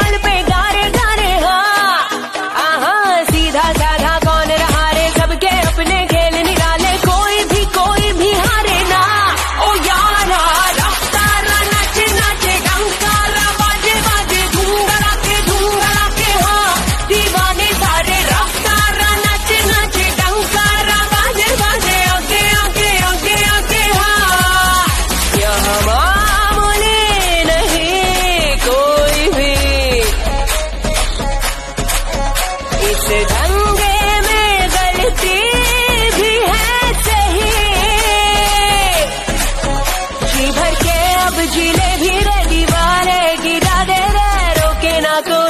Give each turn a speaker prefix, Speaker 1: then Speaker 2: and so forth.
Speaker 1: खेल पे गारे गारे हाँ सीधा साधा कौन रहा रे, सबके अपने खेल निराले, कोई भी हारे ना। ओ यारा रफ्तारा नाचे नाचे डंकारा बाजे बाजे धूंगड़ा के हाँ दीवाने सारे। रफ्तारा नाचे नाचे डंकारा बाजे बाजे आके आके आके आके हाँ। यहाँ मामूली नहीं कोई भी, इस दंगे में गलती भी है सही। जी भर के अब जिले भी रे, दीवारे गिरा दे रे, रोके ना कोई।